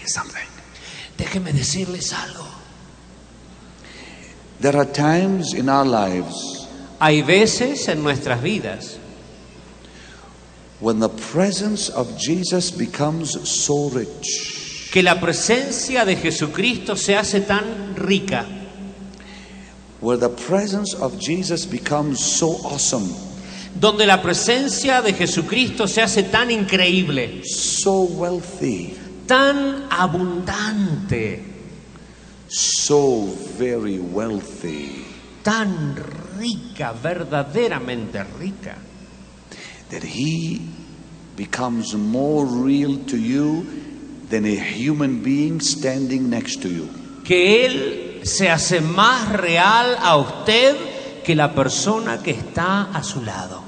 you something. Déjenme decirles algo. There are times in our lives Hay veces en nuestras vidas when the presence of Jesus becomes so rich, que la presencia de Jesucristo se hace tan rica, where the presence of Jesus becomes so awesome, donde la presencia de Jesucristo se hace tan increíble, so wealthy, tan abundante, so very wealthy, tan rica, verdaderamente rica, that He becomes more real to you than a human being standing next to you. que Él se hace más real a usted que la persona que está a su lado.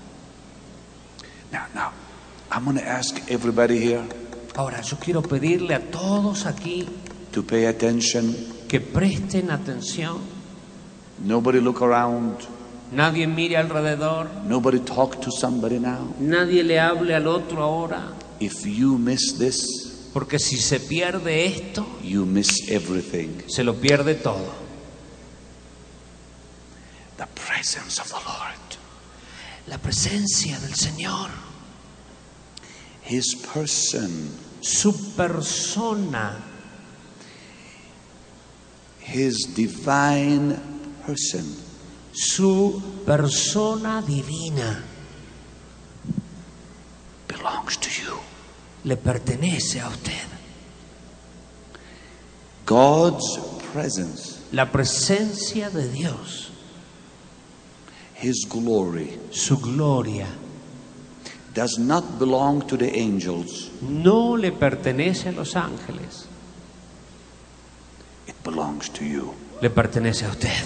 Now, I'm going to ask everybody here Ahora, yo quiero pedirle a todos aquí to pay attention. que presten atención. Nobody look around. Nadie mire alrededor. Nobody talk to somebody now. Nadie le hable al otro ahora. If you miss this, Porque si se pierde esto, you miss everything. se lo pierde todo. The presence of the Lord. La presencia del Señor, His person. su persona, His divine person. su persona divina Belongs to you. le pertenece a usted. God's presence. La presencia de Dios, His glory. su gloria, Does not belong to the angels. no le pertenece a los ángeles, It belongs to you. le pertenece a usted.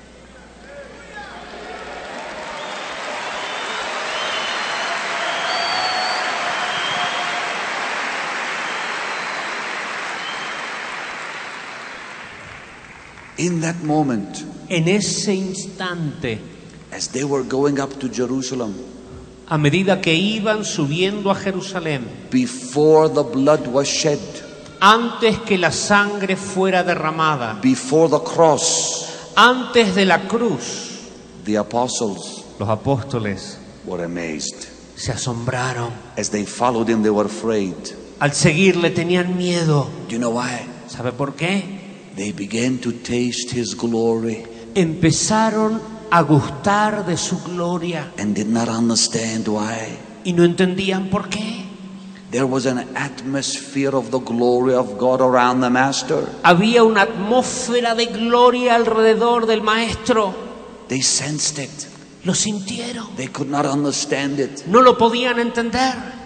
In that moment, En ese instante, as they were going up to Jerusalem, a medida que iban subiendo a Jerusalén, before the blood was shed, antes que la sangre fuera derramada, before the cross, antes de la cruz, the apostles los apóstoles were amazed. se asombraron. As they followed him, they were afraid. Al seguirle tenían miedo. Do you know why? ¿Sabe por qué? They began to taste his glory Empezaron a gustar de su gloria and did not understand why. y no entendían por qué. There was an atmosphere of the glory of God around the Master. Había una atmósfera de gloria alrededor del Maestro. They sensed it. Lo sintieron. They could not understand it. No lo podían entender.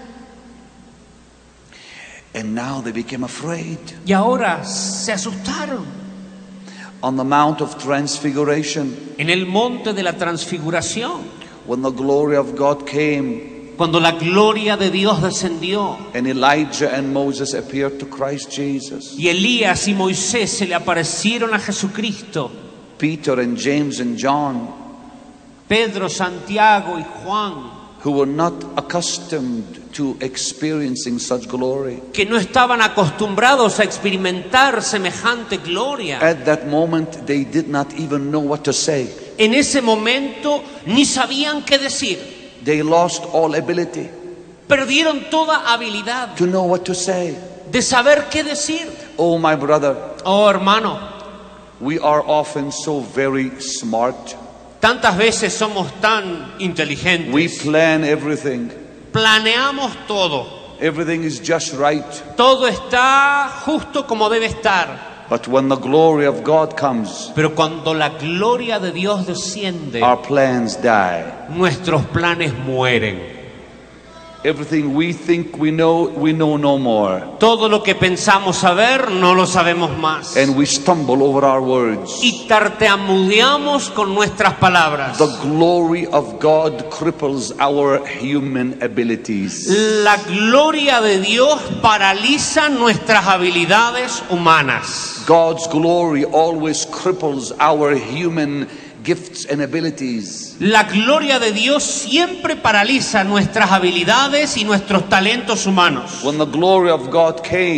And now they became afraid. Y ahora se asustaron. On the Mount of Transfiguration, En el monte de la transfiguración, when the glory of God came, cuando la gloria de Dios descendió and Elijah and Moses appeared to Christ Jesus, y Elías y Moisés se le aparecieron a Jesucristo, Peter and James and John, Pedro, Santiago y Juan, who were not accustomed to experiencing such glory, que no estaban acostumbrados a experimentar semejante gloria, at that moment they did not even know what to say. en ese momento ni sabían qué decir. They lost all ability Perdieron toda habilidad to know what to say. de saber qué decir. Oh, my brother, Oh, hermano, we are often so very smart. tantas veces somos tan We inteligentes. plan everything. Planeamos todo. Everything is just right. Todo está justo como debe estar. But when the glory of God comes, Pero cuando la gloria de Dios desciende, our plans die. nuestros planes mueren. Everything we think we know no more. Todo lo que pensamos saber, no lo sabemos más. And we stumble over our words. Y tartamudeamos con nuestras palabras. The glory of God cripples our human abilities. La gloria de Dios paraliza nuestras habilidades humanas. God's glory always cripples our human gifts and abilities. La gloria de Dios siempre paraliza nuestras habilidades y nuestros talentos humanos. When the glory of God came,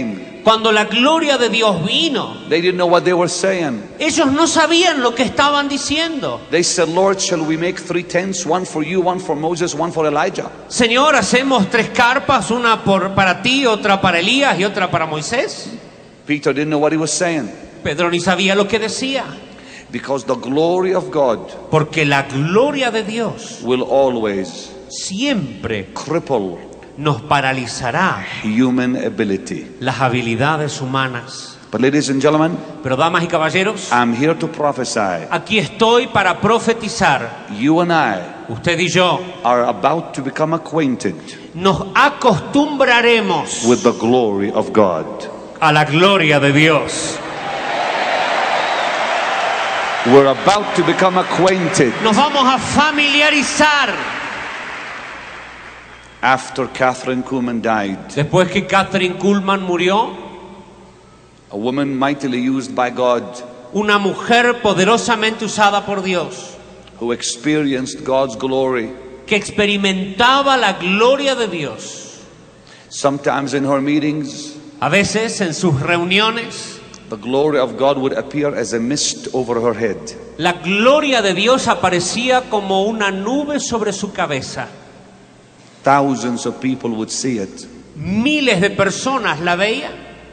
Cuando la gloria de Dios vino, they didn't know what they were saying. ellos no sabían lo que estaban diciendo. They said, Lord, shall we make 3 tents, one for you, one for Moses, one for Elijah? Señor, hacemos 3 carpas, una para ti, otra para Elías y otra para Moisés. Peter didn't know what he was saying, Pedro ni sabía lo que decía, because the glory of God porque la gloria de Dios will always siempre cripple nos paralizará human ability. las habilidades humanas. But ladies and gentlemen, Pero damas y caballeros, I'm here to prophesy. aquí estoy para profetizar. You and I Usted y yo are about to become acquainted nos acostumbraremos with the glory of God. a la gloria de Dios. We're about to become acquainted. Nos vamos a familiarizar. After Catherine Kuhlman died, Después que Kathryn Kuhlman murió, a woman mightily used by God, una mujer poderosamente usada por Dios, who experienced God's glory, que experimentaba la gloria de Dios. sometimes in her meetings, A veces en sus reuniones, the glory of God would appear as a mist over her head. la gloria de Dios aparecía como una nube sobre su cabeza. Thousands of people would see it. Miles de personas la veían.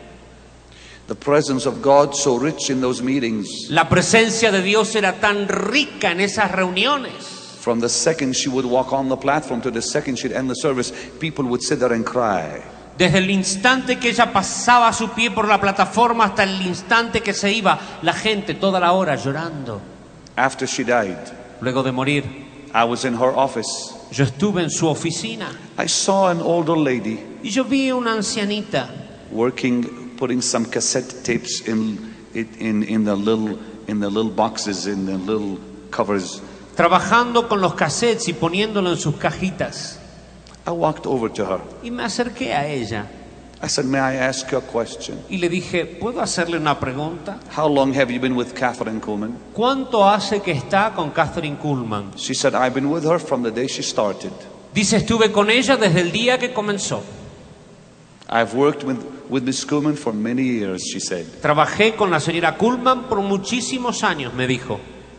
The presence of God so rich in those meetings. La presencia de Dios era tan rica en esas reuniones. From the second she would walk on the platform to the second she'd end the service, people would sit there and cry. Desde el instante que ella pasaba su pie por la plataforma hasta el instante que se iba, la gente toda la hora llorando. After she died, Luego de morir, I was in her office. yo estuve en su oficina I saw an older lady y yo vi una ancianita working, putting some cassette tapes in the little boxes, in the little covers. trabajando con los cassettes y poniéndolo en sus cajitas. I walked over to her. Y me acerqué a ella I said, may I ask you a question? y le dije, ¿puedo hacerle una pregunta? How long have you been with Catherine Kuhlman? ¿Cuánto hace que está con Kathryn Kuhlman? She said, I've been with her from the day she started. Dice, estuve con ella desde el día que comenzó. I've worked with Miss Kuhlman for many years, she said. Trabajé con la señora Kuhlman por muchísimos años, me dijo.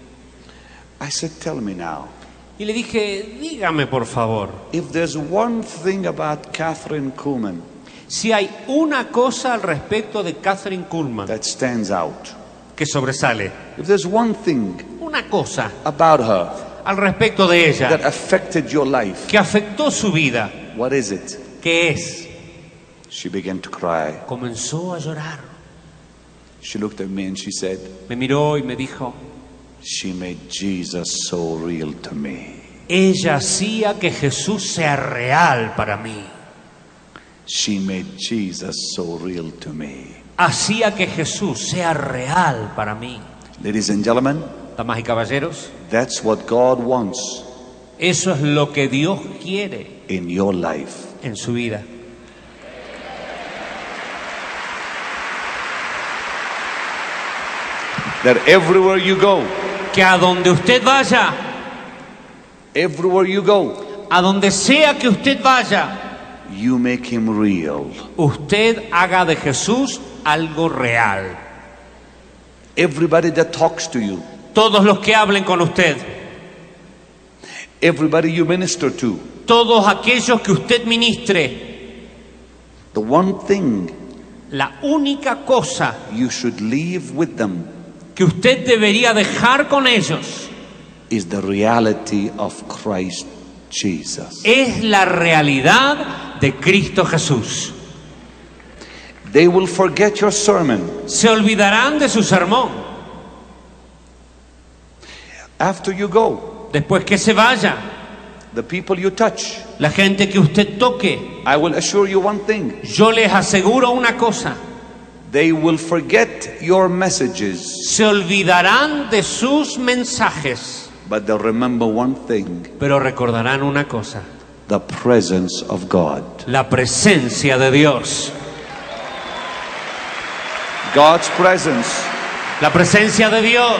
I said, tell me now, Y le dije, dígame por favor, if there's one thing about Catherine Kuhlman si hay una cosa al respecto de Kathryn Kuhlman that stands out, que sobresale, if there's one thing una cosa about her al respecto de that ella affected your life, que afectó su vida, what is it? ¿qué es? She began to cry. Comenzó a llorar. She looked at me and she said, Me miró y me dijo, she made Jesus so real to me. ella hacía que Jesús sea real para mí. She made Jesus so real to me. Hacía que Jesús sea real para mí. Ladies and gentlemen, Damas y caballeros, that's what God wants eso es lo que Dios quiere in your life. en su vida. That everywhere you go, Que a donde usted vaya, everywhere you go, a donde sea que usted vaya, you make him real. usted haga de Jesús algo real. Everybody that talks to you, Todos los que hablen con usted, everybody you minister to, todos aquellos que usted ministre, the one thing la única cosa you should leave with them que usted debería dejar con ellos is the reality of Christ Jesus. es la realidad de Cristo Jesús. They will forget your sermon. Se olvidarán de su sermón. After you go, Después que se vaya, the people you touch, la gente que usted toque, I will assure you one thing, yo les aseguro una cosa, they will forget your messages, se olvidarán de sus mensajes, but they'll remember one thing, pero recordarán una cosa, the presence of God. la presencia de Dios. God's presence. La presencia de Dios.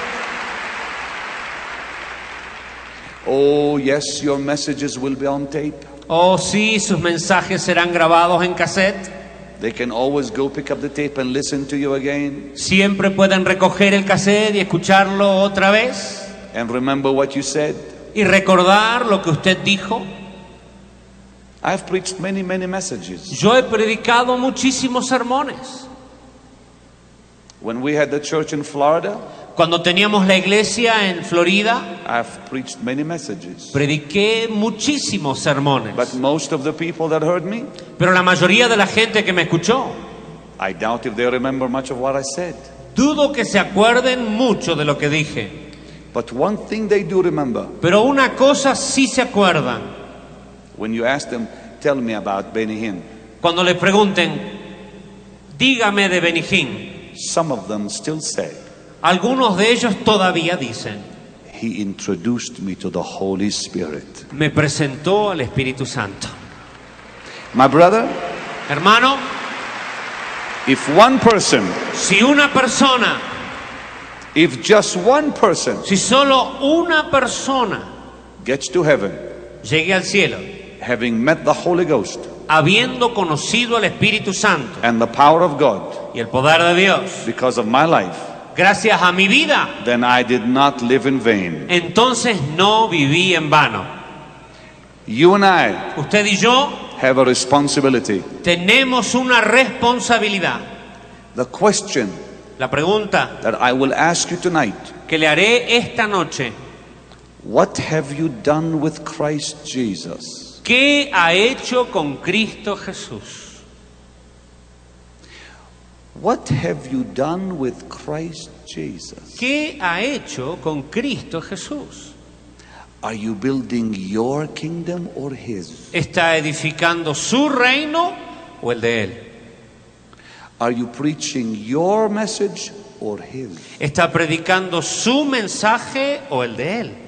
Oh, yes, your messages will be on tape. Oh, sí, sus mensajes serán grabados en cassette. They can always go pick up the tape and listen to you again Siempre pueden recoger el cassette y escucharlo otra vez and remember what you said. y recordar lo que usted dijo. I've preached many messages. Yo he predicado muchísimos sermones. When we had the church in Florida, Cuando teníamos la iglesia en Florida, I've preached many messages. prediqué muchísimos sermones. But most of the people that heard me, Pero la mayoría de la gente que me escuchó, I doubt if they remember much of what I said. dudo que se acuerden mucho de lo que dije. But one thing they do remember, Pero una cosa sí se acuerdan. when you ask them, tell me about Benny Hinn, Cuando les pregunten, dígame de Benny Hinn, some of them still say, algunos de ellos todavía dicen, he introduced me to the Holy Spirit. me presentó al Espíritu Santo. My brother, Hermano, if one person, si una persona, if just one person si solo una persona gets to heaven, llegue al cielo, having met the Holy Ghost habiendo conocido al Espíritu Santo and the power of God y el poder de Dios, because of my life, gracias a mi vida, then I did not live in vain. entonces no viví en vano. You and I Usted y yo have a responsibility. tenemos una responsabilidad. The question La pregunta that I will ask you tonight, que le haré esta noche, what have you done with Christ Jesus? ¿qué ha hecho con Cristo Jesús? What have you done with Christ Jesus? ¿Qué ha hecho con Cristo Jesús? Are you building your kingdom or his? ¿Está edificando su reino o el de Él? Are you preaching your message or his? ¿Está predicando su mensaje o el de Él?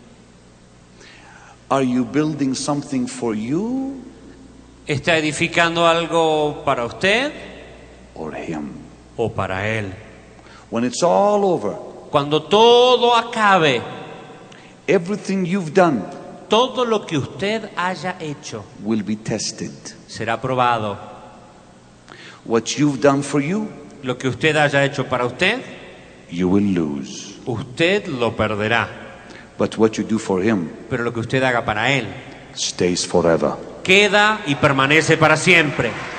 Are you building something for you ¿Está edificando algo para usted or him? o para Él? When it's all over, Cuando todo acabe, everything you've done todo lo que usted haya hecho will be tested. será probado. What you've done for you, Lo que usted haya hecho para usted, you will lose. usted lo perderá. But what you do for him Pero lo que usted haga para Él stays forever. queda y permanece para siempre.